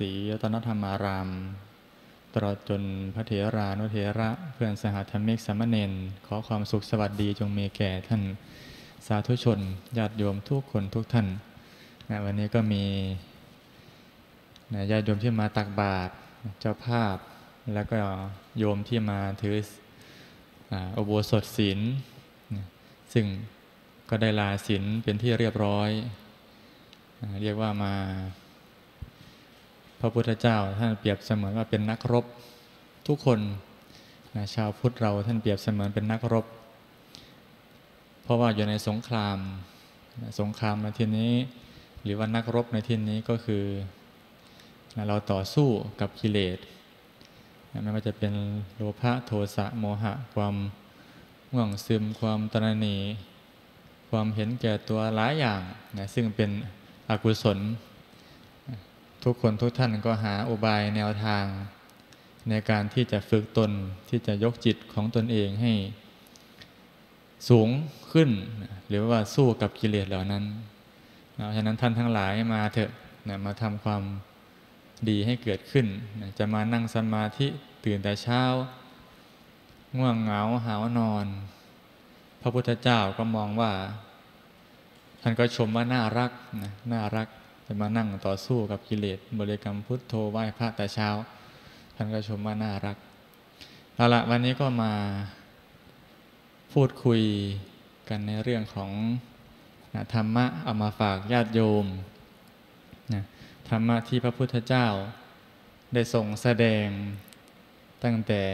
ศรีรัตนธรรมารามตลอดจนพระเถรานุเถระเพื่อนสหธรรมิกสามเณรขอความสุขสวัสดีจงมีแก่ท่านสาธุชนญาติโยมทุกคนทุกท่านวันนี้ก็มีญาติโยมที่มาตักบาตรเจ้าภาพแล้วก็โยมที่มาถืออุโบสถศีลซึ่งก็ได้ลาศีลเป็นที่เรียบร้อยเรียกว่ามาพระพุทธเจ้าท่านเปรียบเสมือนว่าเป็นนักรบทุกคนชาวพุทธเราท่านเปรียบเสมือนเป็นนักรบเพราะว่าอยู่ในสงครามในที่นี้หรือว่านักรบในที่นี้ก็คือเราต่อสู้กับกิเลสไม่ว่าจะเป็นโลภะโทสะโมหะความง่วงซึมความตระหนี่ความเห็นแก่ตัวหลายอย่างซึ่งเป็นอกุศลทุกคนทุกท่านก็หาอุบายแนวทางในการที่จะฝึกตนที่จะยกจิตของตนเองให้สูงขึ้นหรือว่าสู้กับกิเลสเหล่านั้นเพราะฉะนั้นท่านทั้งหลายมาเถอะมาทำความดีให้เกิดขึ้นจะมานั่งสมาธิตื่นแต่เช้าง่วงเหงาหาวนอนพระพุทธเจ้าก็มองว่าท่านก็ชมว่าน่ารักน่ารักจะมานั่งต่อสู้กับกิเลสบริกรรมพุทโธไหว้พระแต่เช้าท่านก็ชมว่าน่ารักเอาละวันนี้ก็มาพูดคุยกันในเรื่องของธรรมะเอามาฝากญาติโยมธรรมะที่พระพุทธเจ้าได้ทรงแสดงตั้งแต่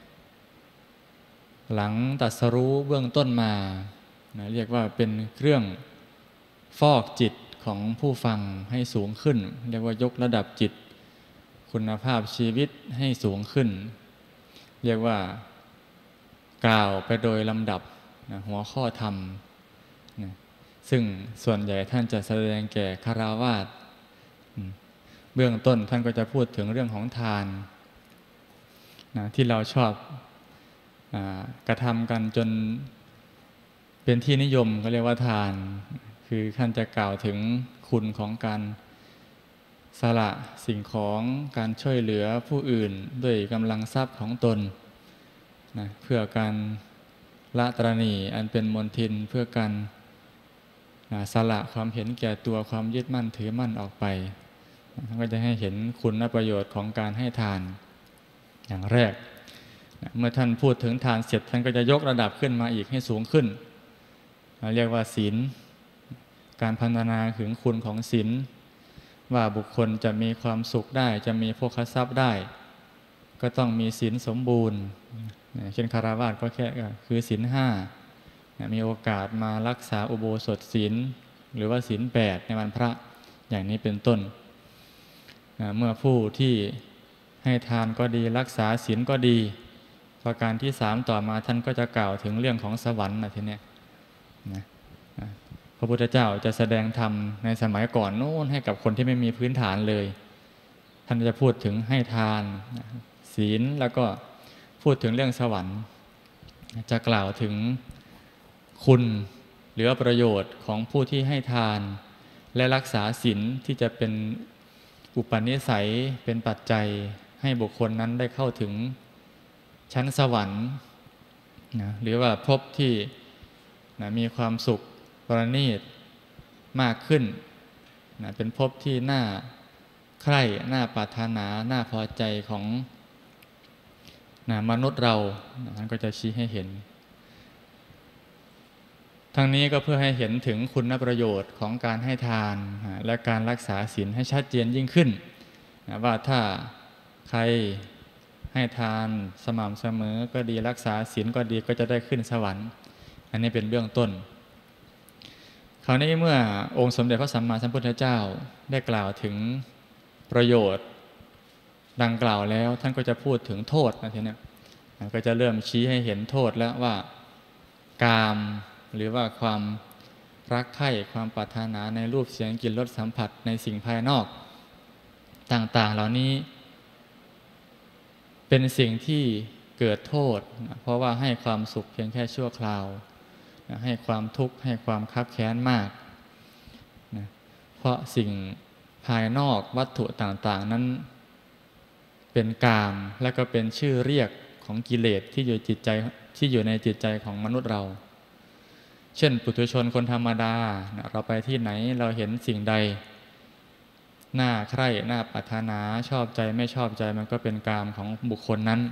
หลังตรัสรู้เบื้องต้นมาเรียกว่าเป็นเครื่องฟอกจิตของผู้ฟังให้สูงขึ้นเรียกว่ายกระดับจิตคุณภาพชีวิตให้สูงขึ้นเรียกว่ากล่าวไปโดยลำดับหัวข้อธรรมซึ่งส่วนใหญ่ท่านจะแสดงแก่ฆราวาสเบื้องต้นท่านก็จะพูดถึงเรื่องของทานที่เราชอบกระทำกันจนเป็นที่นิยมก็เรียกว่าทานคือท่านจะกล่าวถึงคุณของการสละสิ่งของการช่วยเหลือผู้อื่นด้วยกำลังทรัพย์ของตนเพื่อการละตระหนี่อันเป็นมลทินเพื่อการสละความเห็นแก่ตัวความยึดมั่นถือมั่นออกไปก็จะให้เห็นคุณและประโยชน์ของการให้ทานอย่างแรกเมื่อท่านพูดถึงทานเสร็จท่านก็จะยกระดับขึ้นมาอีกให้สูงขึ้นเรียกว่าศีลการพรรณนาถึงคุณของศีลว่าบุคคลจะมีความสุขได้จะมีโภคทรัพย์ได้ก็ต้องมีศีลสมบูรณ์เช่นคฤหัสถ์ก็แค่คือศีล5มีโอกาสมารักษาอุโบสถศีลหรือว่าศีล8ในวันพระอย่างนี้เป็นต้นเมื่อผู้ที่ให้ทานก็ดีรักษาศีลก็ดีประการที่3ต่อมาท่านก็จะกล่าวถึงเรื่องของสวรรค์ทีนี้พระพุทธเจ้าจะแสดงธรรมในสมัยก่อนโน้นให้กับคนที่ไม่มีพื้นฐานเลยท่านจะพูดถึงให้ทานศีลแล้วก็พูดถึงเรื่องสวรรค์จะกล่าวถึงคุณหรือประโยชน์ของผู้ที่ให้ทานและรักษาศีลที่จะเป็นอุปนิสัยเป็นปัจจัยให้บุคคลนั้นได้เข้าถึงชั้นสวรรค์หรือว่าภพที่มีความสุขประณีตมากขึ้นเป็นภพที่น่าใคร่น่าปรารถนาน่าพอใจของมนุษย์เราท่านก็จะชี้ให้เห็นทั้งนี้ก็เพื่อให้เห็นถึงคุณประโยชน์ของการให้ทานและการรักษาศีลให้ชัดเจนยิ่งขึ้นว่าถ้าใครให้ทานสม่ำเสมอก็ดีรักษาศีลก็ดีก็จะได้ขึ้นสวรรค์อันนี้เป็นเบื้องต้นคราวนี้เมื่อองค์สมเด็จพระสัมมาสัมพุทธเจ้าได้กล่าวถึงประโยชน์ดังกล่าวแล้วท่านก็จะพูดถึงโทษทีนี้ก็จะเริ่มชี้ให้เห็นโทษแล้วว่ากามหรือว่าความรักใคร่ความปรารถนาในรูปเสียงกลิ่นรสสัมผัสในสิ่งภายนอกต่างๆเหล่านี้เป็นสิ่งที่เกิดโทษเพราะว่าให้ความสุขเพียงแค่ชั่วคราวให้ความทุกข์ให้ความคับแค้นมากเพราะสิ่งภายนอกวัตถุต่างๆนั้นเป็นกามและก็เป็นชื่อเรียกของกิเลสที่อยู่ในจิตใจของมนุษย์เรา เช่นปุถุชนคนธรรมดาเราไปที่ไหนเราเห็นสิ่งใดน่าใคร่น่าปรารถนาชอบใจไม่ชอบใจมันก็เป็นกามของบุคคลนั้น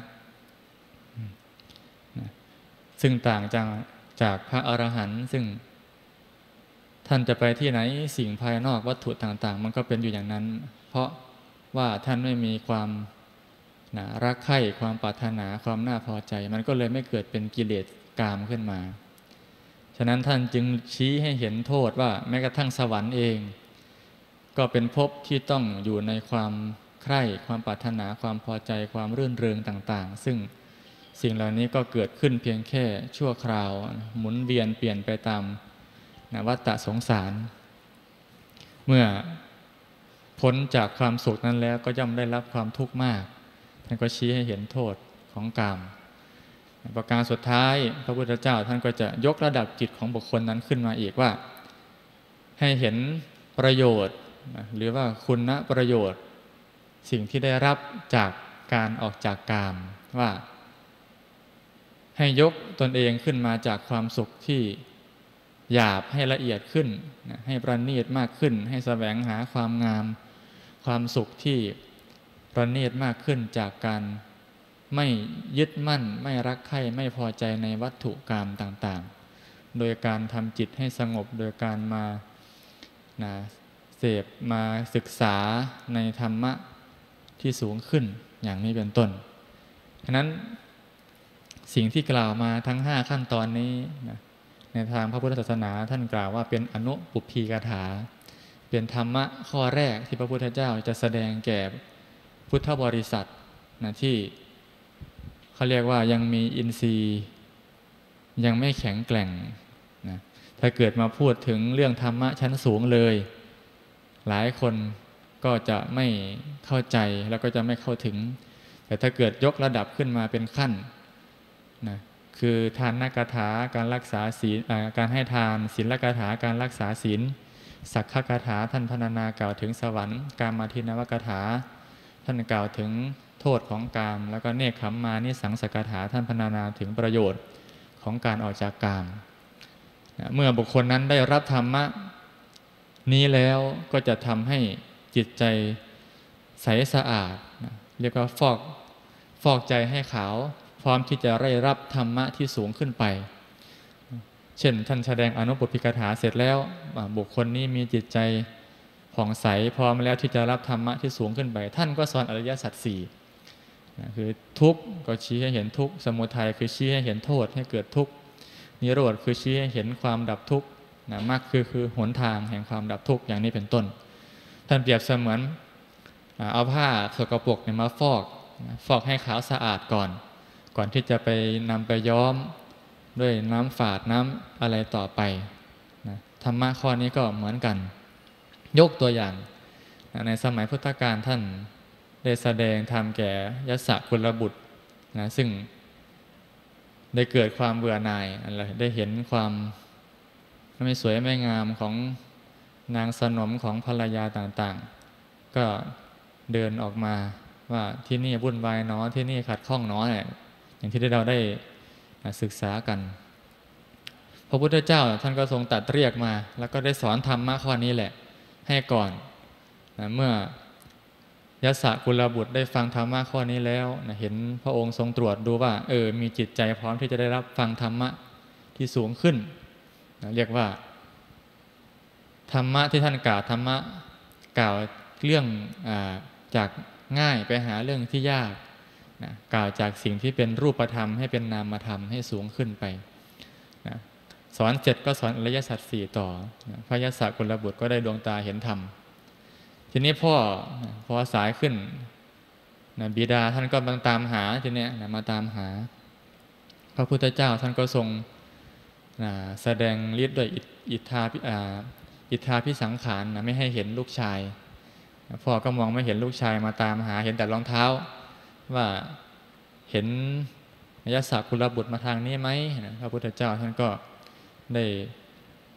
ซึ่งต่างจากพระอรหันต์ซึ่งท่านจะไปที่ไหนสิ่งภายนอกวัตถุต่างๆมันก็เป็นอยู่อย่างนั้นเพราะว่าท่านไม่มีความรักใคร่ความปรารถนาความน่าพอใจมันก็เลยไม่เกิดเป็นกิเลสกามขึ้นมาฉะนั้นท่านจึงชี้ให้เห็นโทษว่าแม้กระทั่งสวรรค์เองก็เป็นภพที่ต้องอยู่ในความใคร่ความปรารถนาความพอใจความรื่นเริงต่างๆซึ่งสิ่งเหล่านี้ก็เกิดขึ้นเพียงแค่ชั่วคราวหมุนเวียนเปลี่ยนไปตามวัฏฏะสงสารเมื่อพ้นจากความสุขนั้นแล้วก็ย่อมได้รับความทุกข์มากท่านก็ชี้ให้เห็นโทษของกามประการสุดท้ายพระพุทธเจ้าท่านก็จะยกระดับจิตของบุคคลนั้นขึ้นมาอีกว่าให้เห็นประโยชน์หรือว่าคุณประโยชน์สิ่งที่ได้รับจากการออกจากกามว่าให้ยกตนเองขึ้นมาจากความสุขที่หยาบให้ละเอียดขึ้นให้ประณีตมากขึ้นให้แสวงหาความงามความสุขที่ประณีตมากขึ้นจากการไม่ยึดมั่นไม่รักใคร่ไม่พอใจในวัตถุกามต่างๆโดยการทำจิตให้สงบโดยการมาเสพมาศึกษาในธรรมะที่สูงขึ้นอย่างนี้เป็นต้นฉะนั้นสิ่งที่กล่าวมาทั้ง5ขั้นตอนนี้ในทางพระพุทธศาสนาท่านกล่าวว่าเป็นอนุปุพพีกถาเป็นธรรมะข้อแรกที่พระพุทธเจ้าจะแสดงแก่พุทธบริษัทที่เขาเรียกว่ายังมีอินทรีย์ยังไม่แข็งแกร่งนะถ้าเกิดมาพูดถึงเรื่องธรรมะชั้นสูงเลยหลายคนก็จะไม่เข้าใจแล้วก็จะไม่เข้าถึงแต่ถ้าเกิดยกระดับขึ้นมาเป็นขั้นนะคือทานกถาการรักษาศีลการให้ทานศีลกถาการรักษาศีลสักขกถาท่านพรรณนากล่าวถึงสวรรค์กามาทินวกถาท่านกล่าวถึงโทษของกามแล้วก็เนคขมมานิสังสกถาท่านพรรณนาถึงประโยชน์ของการออกจากกามเมื่อบุคคลนั้นได้รับธรรมะนี้แล้วก็จะทำให้จิตใจใสสะอาดเรียกว่าฟอกใจให้ขาวพร้อมที่จะได้รับธรรมะที่สูงขึ้นไปเช่นท่านแสดงอนุปุพพิกถาเสร็จแล้วบุคคลนี้มีจิตใจผ่องใสพร้อมแล้วที่จะรับธรรมะที่สูงขึ้นไปท่านก็สอนอริยสัจสี่คือทุกข์ก็ชี้ให้เห็นทุกข์สมุทัยคือชี้ให้เห็นโทษให้เกิดทุกข์นิโรธคือชี้ให้เห็นความดับทุกข์มรรคคือหนทางแห่งความดับทุกข์อย่างนี้เป็นต้นท่านเปรียบเสมือนเอาผ้าสกปรกมาฟอกให้ขาวสะอาดก่อนที่จะไปนำไปย้อมด้วยน้ำฝาดน้ำอะไรต่อไปธรรมะข้อนี้ก็เหมือนกันยกตัวอย่างในสมัยพุทธกาลท่านได้แสดงธรรมแก่ยศกุลบุตรซึ่งได้เกิดความเบื่อหน่ายอะไรได้เห็นความไม่สวยไม่งามของนางสนมของภรรยาต่างๆก็เดินออกมาว่าที่นี่วุ่นวายเนาะที่นี่ขัดข้องเนาะอย่างที่เราได้ศึกษากันพระพุทธเจ้าท่านก็ทรงตรัสเรียกมาแล้วก็ได้สอนธรรมะข้อนี้แหละให้ก่อนเมื่อยศกุลบุตรได้ฟังธรรมะข้อนี้แล้วเห็นพระองค์ทรงตรวจดูว่ามีจิตใจพร้อมที่จะได้รับฟังธรรมะที่สูงขึ้นเรียกว่าธรรมะที่ท่านกล่าวธรรมะกล่าวเรื่องจากง่ายไปหาเรื่องที่ยากกล่าวจากสิ่งที่เป็นรูปธรรมให้เป็นนามธรรมให้สูงขึ้นไปสอนเสร็จก็สอนอริยสัจสี่ต่อพระยศกุลบุตรก็ได้ดวงตาเห็นธรรมทีนี้พอสายขึ้นบิดาท่านก็มาตามหาทีนี้มาตามหาพระพุทธเจ้าท่านก็ทรงแสดงฤทธิ์ด้วยอิทธาภิสังขารไม่ให้เห็นลูกชายพ่อก็มองไม่เห็นลูกชายมาตามหาเห็นแต่รองเท้าว่าเห็นยศกุลบุตรมาทางนี้ไหมพระพุทธเจ้าท่านก็ได้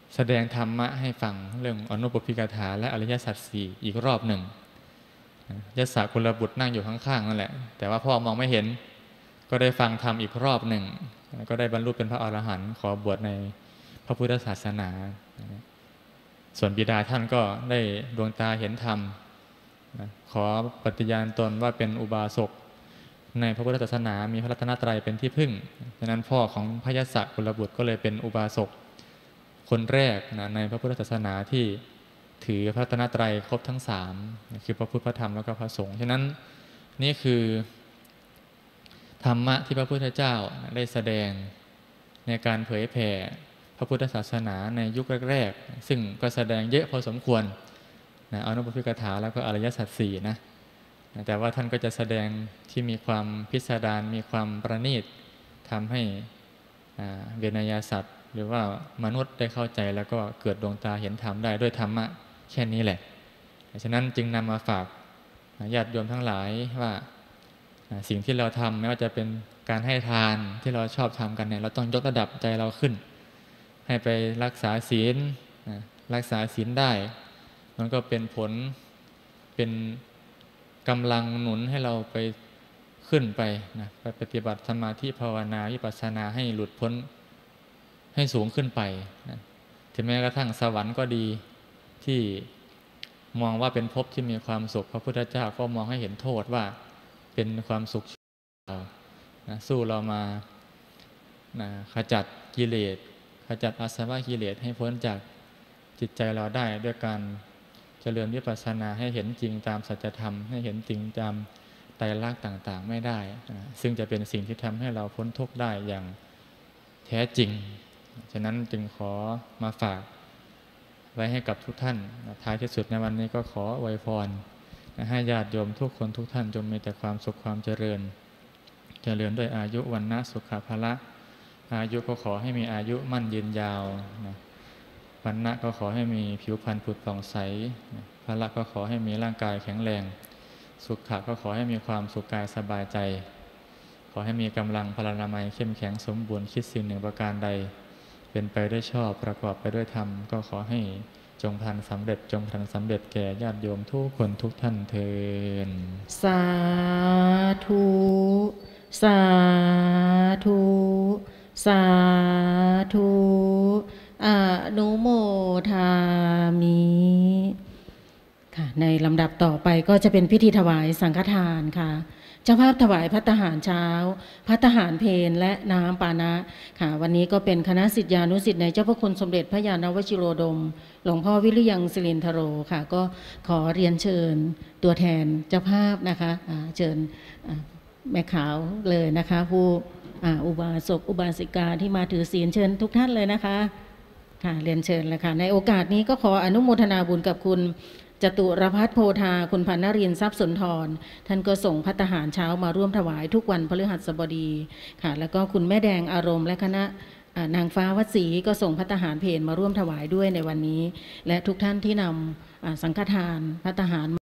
แสดงธรรมะให้ฟังเรื่องอนุปปิกถาและอริยสัจสี่อีกรอบหนึ่งยศกุลบุตรนั่งอยู่ข้างๆนั่นแหละแต่ว่าพ่อมองไม่เห็นก็ได้ฟังธรรมอีกรอบหนึ่งก็ได้บรรลุเป็นพระอรหันต์ขอบวชในพระพุทธศาสนาส่วนบิดาท่านก็ได้ดวงตาเห็นธรรมขอปฏิญาณตนว่าเป็นอุบาสกในพระพุทธศาสนามีพระรัตนตรัยเป็นที่พึ่งฉะนั้นพ่อของพระยศกุลบุตรก็เลยเป็นอุบาสกคนแรกในพระพุทธศาสนาที่ถือพระรัตนตรัยครบทั้ง3คือพระพุทธพระธรรมแล้วก็พระสงฆ์ฉะนั้นนี่คือธรรมะที่พระพุทธเจ้าได้แสดงในการเผยแผ่พระพุทธศาสนาในยุคแรกๆซึ่งก็แสดงเยอะพอสมควรอนุปปิกถาแล้วก็อริยสัจสี่นะแต่ว่าท่านก็จะแสดงที่มีความพิสดารมีความประณีตทำให้เวนยสัตว์หรือว่ามนุษย์ได้เข้าใจแล้วก็เกิดดวงตาเห็นธรรมได้ด้วยธรรมะแค่นี้แหละฉะนั้นจึงนำมาฝากญาติโยมทั้งหลายว่าสิ่งที่เราทำไม่ว่าจะเป็นการให้ทานที่เราชอบทำกันเนี่ยเราต้องยกระดับใจเราขึ้นให้ไปรักษาศีลรักษาศีลได้มันก็เป็นผลเป็นกำลังหนุนให้เราไปขึ้นไปนะไปปฏิบัติสมาธิภาวนาวิปัสสนาให้หลุดพ้นให้สูงขึ้นไปนะถึงแม้กระทั่งสวรรค์ก็ดีที่มองว่าเป็นภพที่มีความสุขพระพุทธเจ้าก็มองให้เห็นโทษว่าเป็นความสุขนะสู้เรามานะขจัดกิเลสขจัดอาสวะกิเลสให้พ้นจากจิตใจเราได้ด้วยการเจริญวิปัสสนาให้เห็นจริงตามสัจธรรมให้เห็นจริงตามไตรลักษณ์ต่างๆไม่ได้ซึ่งจะเป็นสิ่งที่ทำให้เราพ้นทุกข์ได้อย่างแท้จริงฉะนั้นจึงขอมาฝากไว้ให้กับทุกท่านท้ายที่สุดในวันนี้ก็ขออวยพรให้ญาติโยมทุกคนทุกท่านจงมีแต่ความสุขความเจริญด้วยอายุวรรณะสุขภาละอายุก็ขอให้มีอายุมั่นยืนยาววรรณะก็ขอให้มีผิวพรรณผุดผ่องใสภาละก็ขอให้มีร่างกายแข็งแรงสุขะก็ขอให้มีความสุขกายสบายใจขอให้มีกำลังพลานามัยเข้มแข็งสมบูรณ์คิดสิ่งหนึ่งประการใดเป็นไปได้ชอบประกอบไปด้วยธรรมก็ขอให้จงพลันสำเร็จจงพลันสำเร็จแก่ญาติโยมทุกคนทุกท่านเทินสาธุสาธุสาธุอนุโมทามิค่ะในลำดับต่อไปก็จะเป็นพิธีถวายสังฆทานค่ะเจ้าภาพถวายภัตตาหารเช้าภัตตาหารเพลและน้ำปานะค่ะวันนี้ก็เป็นคณะศิษยานุศิษย์ในเจ้าพระคุณสมเด็จพระญาณวชิโรดมหลวงพ่อวิริยังสิรินทโรค่ะก็ขอเรียนเชิญตัวแทนเจ้าภาพนะคะเชิญแม่ขาวเลยนะคะผู้อุบาสกอุบาสิกาที่มาถือศีลเชิญทุกท่านเลยนะคะค่ะเรียนเชิญเลยค่ะในโอกาสนี้ก็ขออนุโมทนาบุญกับคุณจตุรพัฒน์โพธาคุณพันนรินทร์ทรัพย์สุนทรท่านก็ส่งภัตตาหารเช้ามาร่วมถวายทุกวันพฤหัสบดีค่ะแล้วก็คุณแม่แดงอารมณ์และคณะนางฟ้าวัดศรีก็ส่งภัตตาหารเพลมาร่วมถวายด้วยในวันนี้และทุกท่านที่นำสังฆทานภัตตาหาร